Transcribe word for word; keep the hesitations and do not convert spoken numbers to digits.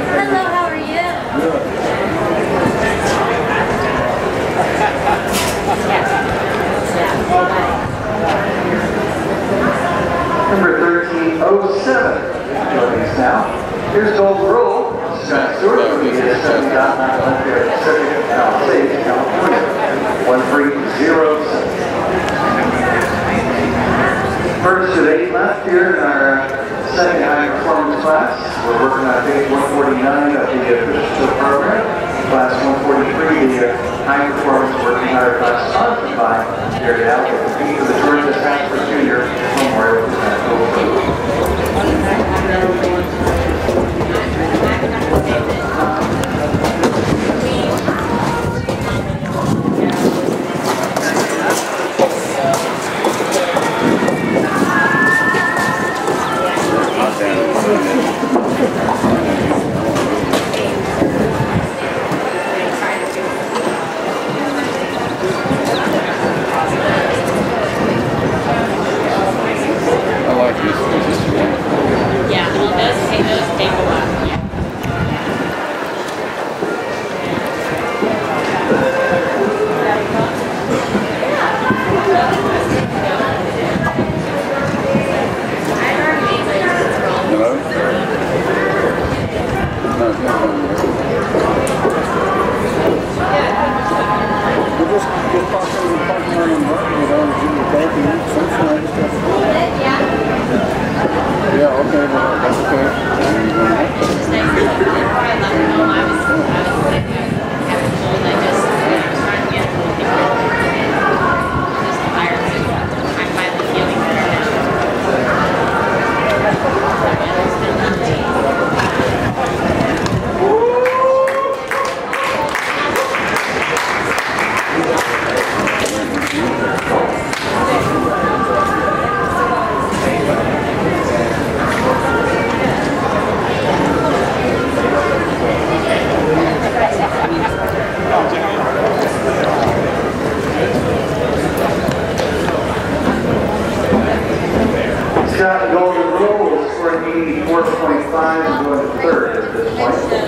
Hello, how are you? Good. Number thirteen oh seven joining us now. Here's Gold Rule. Scott Stewart, who is seventy dot nine left there at Pacific Palisades, California. one three zero seven. First of eight left here in our second high performance class. We're working on page one forty-nine of the official program. Class one forty-three, the high performance working higher class sponsored by Gary Allen, compete for the Georgia Transfer Junior Memorial Gold. Scott Golden Rule is scoring eighty-four point five and going to third at this point.